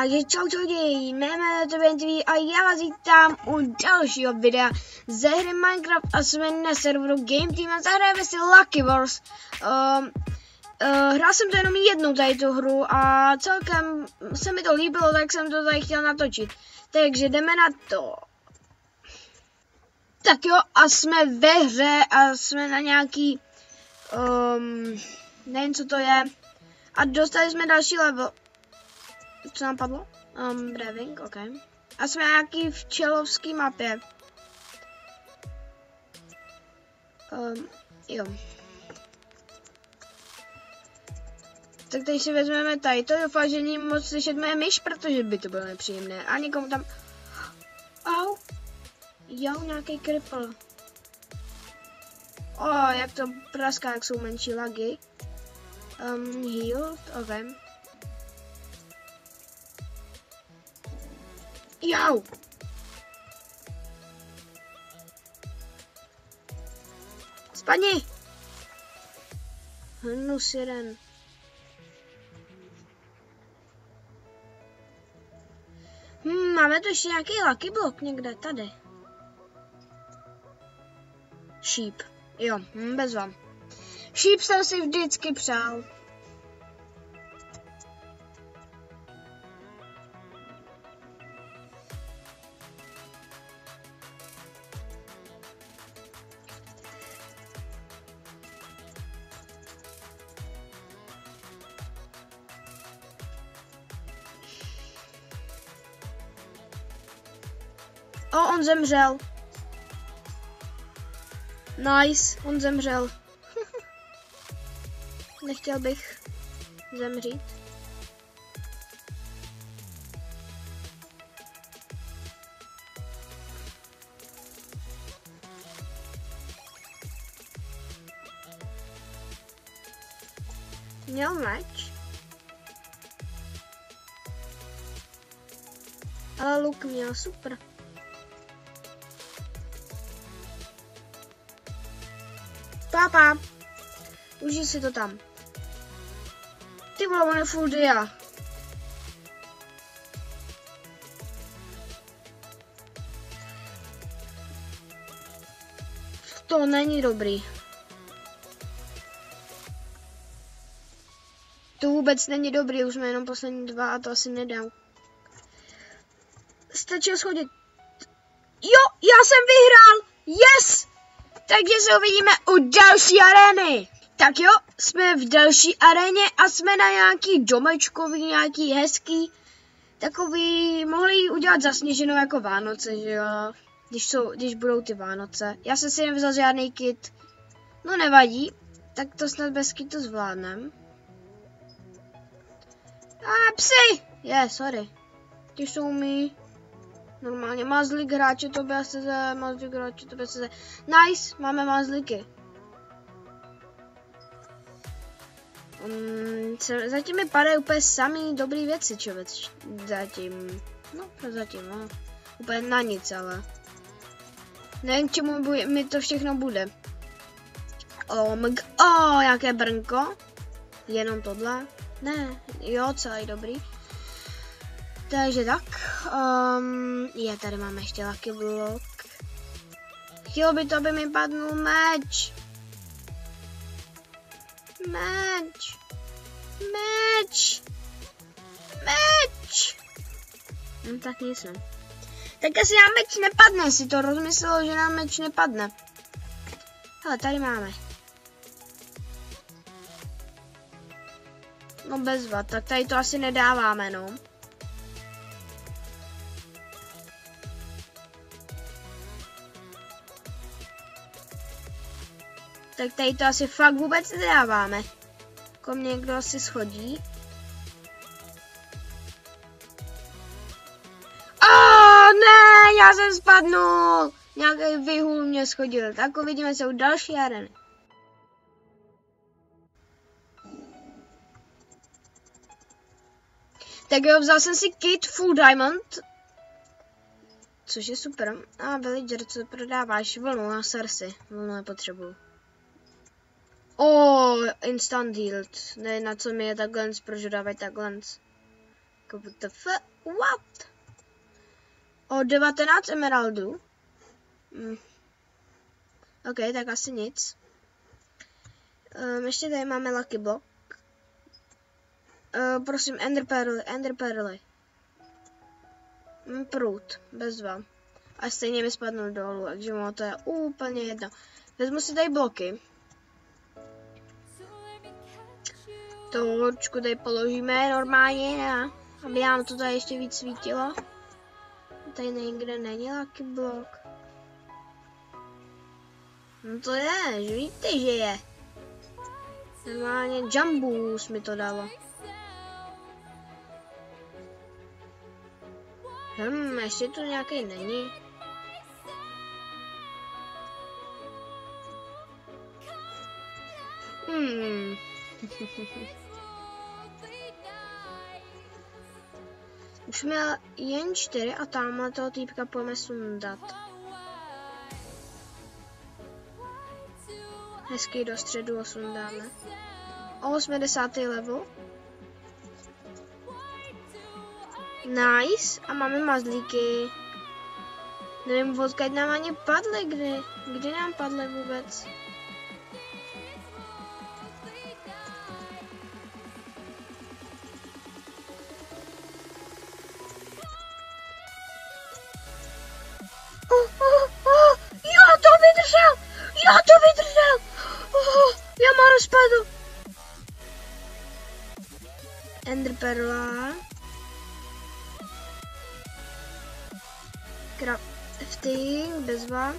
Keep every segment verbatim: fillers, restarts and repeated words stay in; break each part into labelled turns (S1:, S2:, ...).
S1: Takže čau čau děj, jmenujeme to B N T V a já vás vítám u dalšího videa ze hry Minecraft a jsme na serveru Game Team a zahrajeme si Lucky Wars. Um, uh, hrál jsem to jenom jednou tady tu hru a celkem se mi to líbilo, tak jsem to tady chtěl natočit. Takže jdeme na to. Tak jo, a jsme ve hře a jsme na nějaký, um, nevím co to je, a dostali jsme další level. Co nám padlo? Um, Braving, ok. A jsme nějaký včelovský mapě. Um, jo. Tak teď si vezmeme tady. To doufám, že není moc slyšet moje myš, protože by to bylo nepříjemné. A někomu tam... Au. Jo, nějaký kripl. O, oh, jak to praská, jak jsou menší lagy. Um, healed, ok. Jau! Spadni! Hnus jeden. Hmm, máme tu ještě nějaký lucky block někde, tady. Sheep. Jo, hm, bez vám. Sheep jsem si vždycky přál. O, on zemřel. Nice, on zemřel. Nechtěl bych zemřít. Měl meč. Ale luk měl, super. Pápa, užij si to tam. Ty vole, on je full dia. To není dobrý. To vůbec není dobrý, už jsme jenom poslední dva a to asi nedám. Stačilo schodit. Jo, já jsem vyhrál! Yes! Takže se uvidíme u další arény. Tak jo, jsme v další aréně a jsme na nějaký domečkový, nějaký hezký. Takový, mohli udělat zasněženou jako Vánoce, že jo. Když, jsou, když budou ty Vánoce. Já jsem si nevzal žádný kit. No nevadí, tak to snad bez kitu zvládnem. A psi! Je, yeah, sorry. Ty jsou mi... Normálně mazlík hráče to B S Z, mazlík hráče to B S Z. Nice, máme mazlíky. Um, se, zatím mi padají úplně samý dobrý věci, člověk. Zatím. No, zatím, no. Úplně na nic, ale. Nevím, k čemu bude, mi to všechno bude. O, mg, o, nějaké brnko. Jenom tohle. Ne, jo, celý dobrý. Takže tak, um, je, tady máme ještě lucky block. Chtělo by to, aby mi padnul meč. Meč. Meč. Meč. No tak nic ne. Tak asi nám meč nepadne, si to rozmyslelo, že nám meč nepadne. Hele, tady máme. No bezva, tak tady to asi nedáváme, no. Tak tady to asi fakt vůbec nedáváme. Jako mě někdo asi schodí. Oh, ne, já jsem spadnul. Nějaký vyhůl mě schodil. Tak uvidíme se u další areny. Tak jo, vzal jsem si kit Full Diamond. Což je super. A villager, co prodáváš? Vlnu na Cersei. Vlnu nepotřebuju. Oh, instant healed. Ne, na co mi je takhle, proč dávají takhle. W T F, what? O devatenáct emeraldů. Hm. OK, tak asi nic. Um, ještě tady máme Lucky Block. Uh, prosím, Ender Pearly, Ender Pearly. Hm, prut, bezva. A stejně mi spadnou dolů, takže mu to je úplně jedno. Vezmu si tady bloky. Točku tady položíme normálně, a aby nám to tady ještě víc svítilo. Tady někde není Lucky Block. No to je, že víte, že je. Normálně Jump Boost mi to dalo. Hm, ještě tu nějaký není. Hmm. Už měl jen čtyři a tamhle toho týpka pojďme sundat. Hezky do středu ho sundáme. osmdesátý level. Nice. A máme mazlíky. Nevím, odkud nám ani padly, kdy. Kdy nám padly vůbec? Oh, oh, oh, já to vydržel! Já to vydržel! Oh, já mám rozpadu. Ender Perla. Crafting, bezva.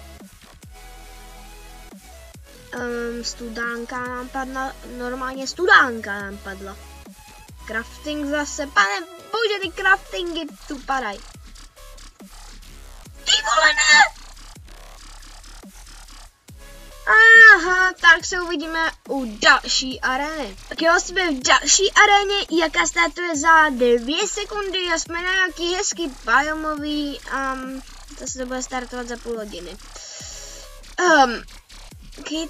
S1: Um, studánka nám padla, normálně studánka nám padla. Crafting zase, pane bože, ty craftingy tu padají. Ty vole, ne! Aha, tak se uvidíme u další arény. Tak jo, jsme v další aréně, jaká startuje za dvě sekundy a jsme na nějaký hezký biomový a um, to se to bude startovat za půl hodiny. Um, kit.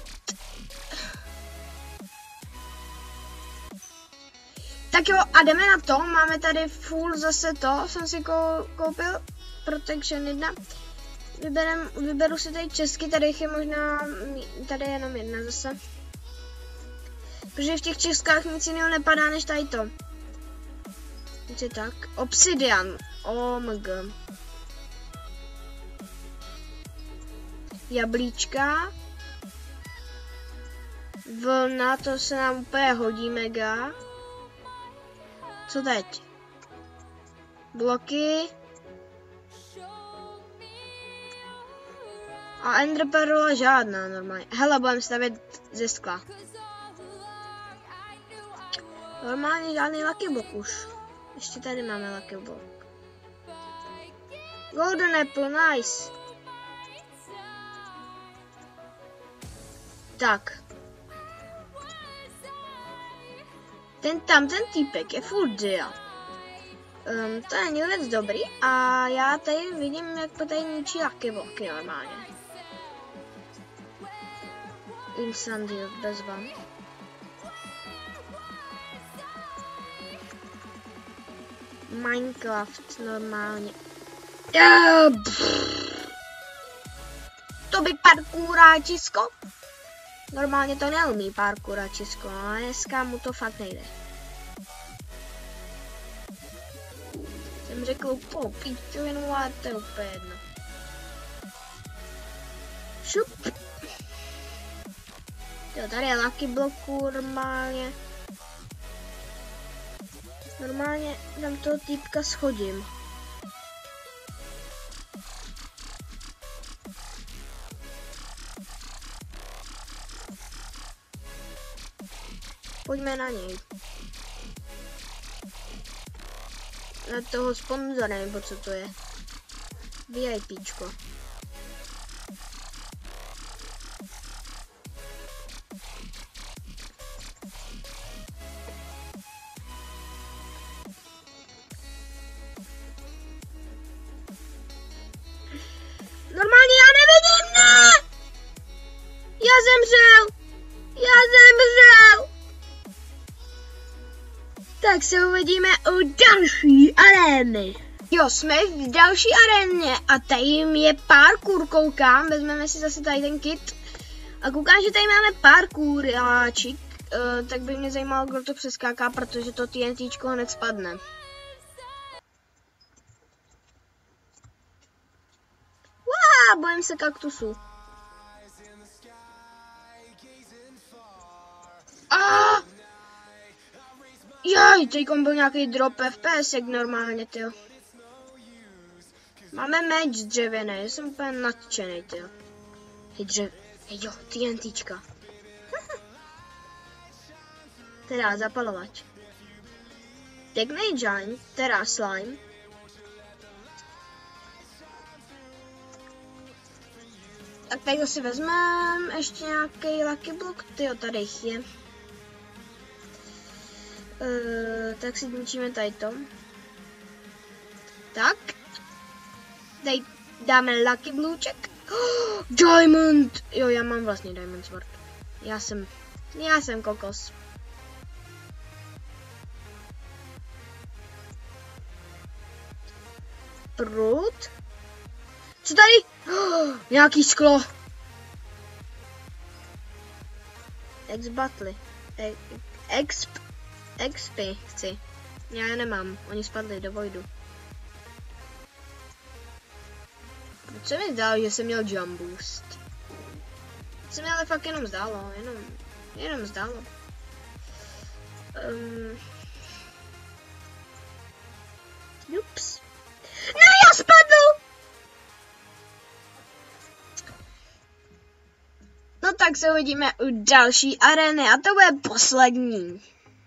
S1: Tak jo, a jdeme na to, máme tady full zase to, jsem si koupil, Protection jedna. Vyberem, vyberu si tady česky, tady je možná, tady je jenom jedna zase. Protože v těch českách nic jiného nepadá než tady to. Takže tak, Obsidian, O M G. Jablíčka. Vlna, to se nám úplně hodí mega. Co teď? Bloky. A Ender Pearl žádná normálně. Hele, budeme stavět ze skla. Normálně žádný Lucky Block už. Ještě tady máme Lucky Block. Golden Apple, nice. Tak. Ten tam, ten týpek je full deal. Um, to není vůbec dobrý a já tady vidím, jak to tady ničí Lucky Blocky normálně. Instant deal, bez vám. Minecraft normálně. Yeah, to by parkouráčisko. Normálně to neumí parkouráčisko, ale dneska mu to fakt nejde. Jsem řekl úplnou píčovinu, ale to je úplně jedno. Šup. Jo, tady je Lucky Blocku normálně. Normálně tam toho týpka schodím. Pojďme na něj. Na toho sponzora, nebo co to je. VIPčko. Normálně já nevidím, ne! Já zemřel! Já zemřel! To tak se uvidíme u další arény. Jo, jsme v další aréně a tady je parkour, koukám, vezmeme si zase tady ten kit. A koukám, že tady máme parkouráčik, uh, tak by mě zajímalo, kdo to přeskáká, protože to TNTčko hned spadne. Wow, bojím se kaktusu. Ah! Jaj, teďkom byl nějaký drop F P S jak normálně, tyjo. Máme meč dřevěný, jsem úplně nadšený, tyjo. Hej, dřev... Hej, jo, TNTčka. Teda zapalovač. Pěkný giant, teda slime. Tak tady si vezmeme ještě nějaký lucky block, tyjo, tady jich je. Uh, tak si zničíme tady to. Tak. Tady dáme lucky blueček. Oh, diamond! Jo, já mám vlastně diamond sword. Já jsem, já jsem kokos. Prut. Co tady? Oh, nějaký sklo. Ex battle. E exp. X P chci. Já je nemám. Oni spadli do voidu. Co mi zdálo, že jsem měl jump boost? Co mi ale fakt jenom zdálo. Jenom, jenom zdálo. Um. Ups. No, já spadl! No tak se uvidíme u další arény a to bude poslední.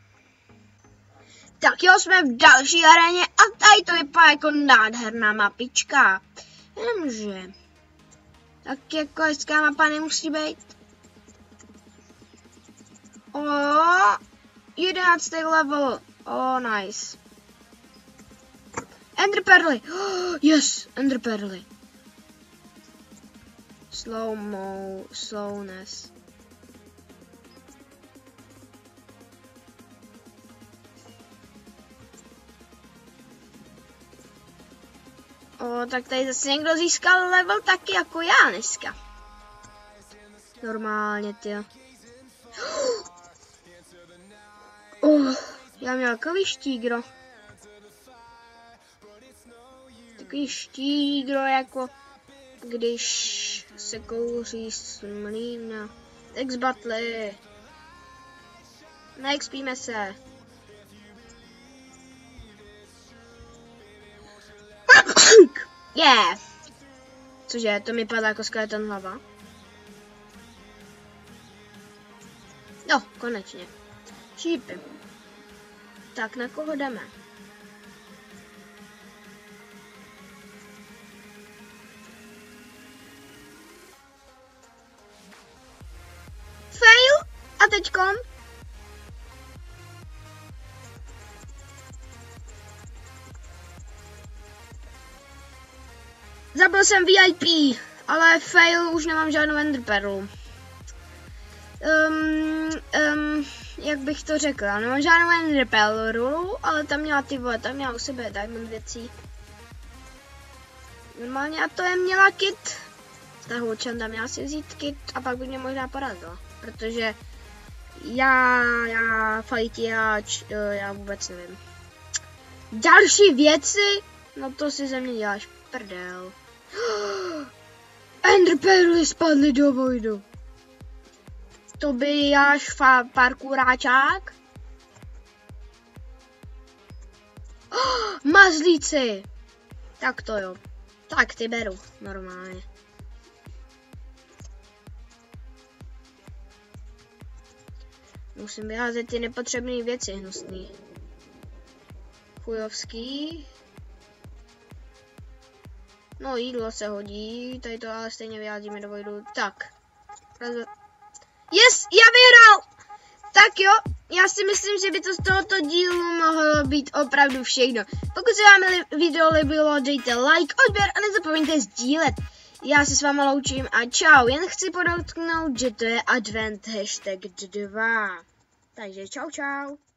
S1: Tak jo, jsme v další aréně a tady to vypadá jako nádherná mapička. Jenomže, tak jako hezká mapa nemusí být. O, jedenáctý level. O, nice. Ender perly. Oh, yes, ender perly. Slow mo, slowness. O, tak tady zase někdo získal level taky jako já dneska. Normálně, tyjo. Oh, já měl takový štígro. Takový štígro, jako když se kouří z mlýna. Ex battle. Neexpíme se. Yeah. Cože, to mi padá jako skeleton hlava. No, konečně. Šípy. Tak, na koho jdeme? Fail. A teďkon? Zabil jsem V I P, ale fail, už nemám žádnou ender perlu. Um, um, jak bych to řekla, nemám žádnou ender perlu, ale tam měla ty vole, tam měla u sebe diamond věcí. Normálně a to je měla kit. Ta holčanda měla si vzít kit a pak by mě možná porazila, protože já, já fajtiáč, já vůbec nevím. Další věci, no to si ze mě děláš prdel. Ender perly spadly do vojdu. To by jáš parkouráčák. Oh, mazlíci. Tak to jo. Tak ty beru normálně. Musím vyházet ty nepotřebné věci hnusný. Chujovský. No, jídlo se hodí, tady to ale stejně vyházíme do vojdu. Tak. Yes, já vyhrál! Tak jo, já si myslím, že by to z tohoto dílu mohlo být opravdu všechno. Pokud se vám video líbilo, dejte like, odběr a nezapomeňte sdílet. Já se s váma loučím a čau, jen chci podotknout, že to je advent hashtag dva. Takže čau čau.